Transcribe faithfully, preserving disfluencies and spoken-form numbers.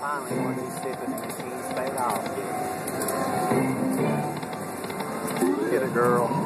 finally, one of these stupid machines paid off. Get a girl.